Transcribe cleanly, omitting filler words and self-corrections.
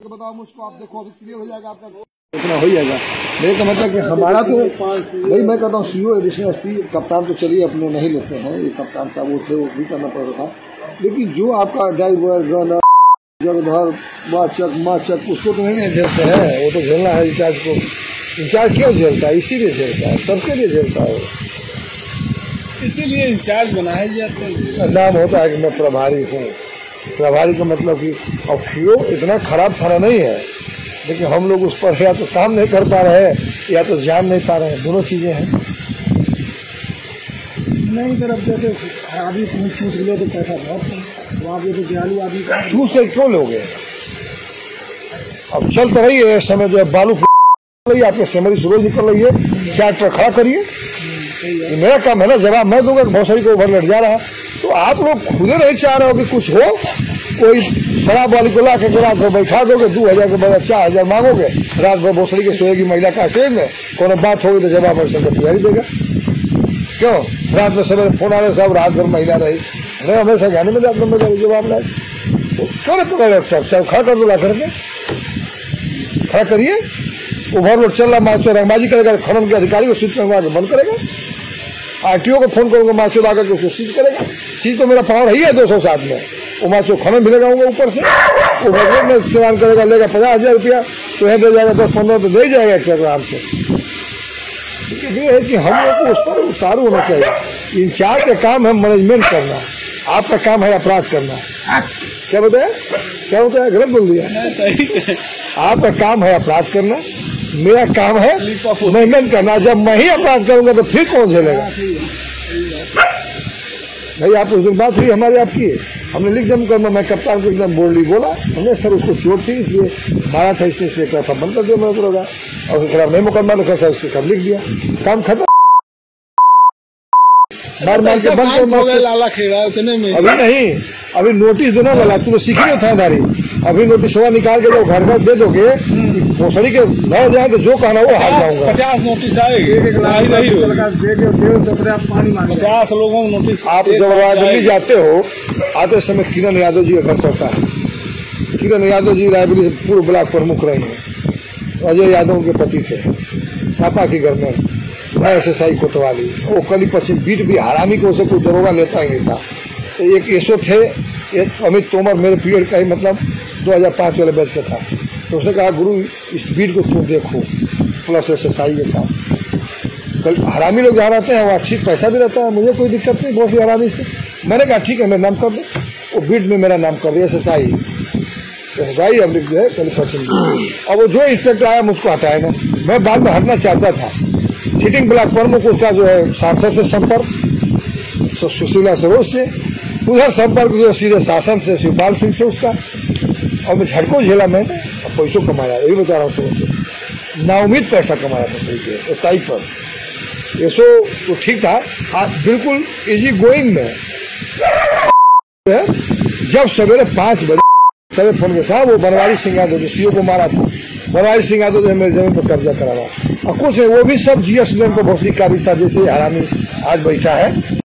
बताओ मुझको, आप देखो अभी क्लियर हो जाएगा आपका, इतना हो जाएगा। मेरे का मतलब कि हमारा तो भाई मैं कहता हूँ सीओ एडिशनल एसपी कप्तान तो चलिए अपने नहीं लेते हैं, ये कप्तान साहब वो थे, वो भी करना पड़ रहा था, लेकिन जो आपका ड्राइवर गनर जगधर माचक उसको तो नहीं झेलते हैं, वो तो झेलना है इंचार्ज को। इंचार्ज क्यों झेलता है? इसीलिए झेलता है, सबके लिए झेलता है, इसीलिए इंचार्ज बनाए जाते हैं। नाम होता है कि मैं प्रभारी हूँ। प्रभारी का मतलब कि और खीरो इतना खराब थाना नहीं है, लेकिन हम लोग उस पर या तो काम नहीं कर पा रहे हैं या तो जान नहीं पा रहे हैं, दोनों चीजें हैं। नहीं सर, अब जैसे खराबी चूस लो तो पैसा बहुत वहाँ पे तो दयालु आदमी चूस के क्यों लोगे? अब चल तो रही है इस समय जो है बालू आपके सेमरी सूरज निकल रही है, 4 ट्रक खड़ा करिए, ये मेरा काम है ना, जवाब मैं दूंगा। बहुत सारी को ओवरलोड जा रहा है, तो आप लोग खुद नहीं चाह रहे हो कि कुछ हो, कोई शराब वाली को ला के रात भर बैठा दोगे, 2000 के बजाय 4000 मांगोगे, रात भर भोसड़ी के सोएगी महिला का स्टेज में, कोनो बात होगी तो जवाब ऐसा तैयारी देगा। क्यों रात में सवेरे फोन आने सब रात भर महिला रही, नहीं हमेशा जाने में रात में जवाब लाए, क्यों नहीं पकड़ चल खड़ा कर दो, ला करके खड़ा करिए। ओवरलोड चल रहा, माचो रंगबाजी करेगा, खनन के अधिकारी को सीट करवा के बंद करेगा, आरटीओ को फोन करोगे माचो ला करके उसको सीज करेगा। सीज तो मेरा पावर ही है 207 में, वो माचो खनन भी लगाऊंगा ऊपर से, ओवरलोड में चलान करेगा, लेगा 50,000 रुपया, तो यह दे जाएगा 10-15 तो दे जाएगा एक आराम से। ये है कि हम लोग को उस पर उतारू होना चाहिए। इंचार्ज का काम है मैनेजमेंट करना, आपका काम है अपराध करना। क्या बताया गलत बोल दिया? आपका काम है अपराध करना, मेरा काम है मैनेजमेंट करना। जब मैं ही अपराध करूंगा तो फिर कौन झेलेगा? भाई आप उस दिन बात हुई हमारी आपकी, हमने लिख दम करना, मैं कप्तान को एकदम बोल्डली बोला, हमने सर उसको चोट थी इसलिए मारा था, इसलिए कहा था बंद कर दिया मेरे को, और खराब नहीं मुकदमा लिखा सर उसके कब लिख दिया, काम खत्म। मार मार के बंद कर लाला खेड़ा उतने में अभी नहीं, अभी नोटिस देना लगा, तू सीखी हो थानेदारी, अभी नोटिस हुआ निकाल के जब घर दे दोगे, भोसड़ी के लड़ जाए तो जो कहना वो हार जाऊंगा। 50 नोटिस आएगी, 50 लोगों को नोटिस। आप जब रायबरेली जाते हो, आते समय किरण यादव जी का घर पड़ता है। किरण यादव जी रायबरेली से पूर्व ब्लॉक प्रमुख रहे हैं, अजय यादव के पति थे, सापा के घर में मैं SSI कोतवाली, वो कली पश्चिम बीट भी हरामी को उसे कोई दरोगा लेता ही नहीं था। तो एक एसो थे, एक अमित तोमर मेरे पीरियड का ही मतलब 2005 वाले बैच का था, तो उसने कहा गुरु इस बीट को तुम देखो प्लस SSI के काम, कल हरामी लोग जहाँ रहते हैं वहाँ ठीक पैसा भी रहता है, मुझे कोई दिक्कत नहीं बहुत ही हरामी से। मैंने कहा ठीक है मेरा नाम कर दो, वो बीट में मेरा नाम कर दिया SSI अब लिख दिया कल पश्चिम। और वो जो इंस्पेक्टर आया मुझको हटाया ना, मैं बाद में हटना चाहता था, सिटिंग ब्लॉक प्रमुख उसका जो है सांसद से संपर्क, सुशीला सरोज से, उधर संपर्क जो है सीधे शासन से शिवपाल सिंह से उसका, और मैं झटको झेला मैंने, और पैसों कमाया, यही बता रहा हूँ तुमको, नाउमीद पैसा कमाया था SI पर। ऐसो तो ठीक था, बिल्कुल इजी गोइंग में। जब सवेरे 5 बजे तब फोन के साहब वो बनवारी सिंह यादव सीओ को मारा था, बनवारी सिंह यादव जो है मेरे जमीन पर कब्जा करा हुआ, और कुछ है वो भी सब GS लोन को भोसड़ी का भी था, जैसे हरामी आज बैठा है।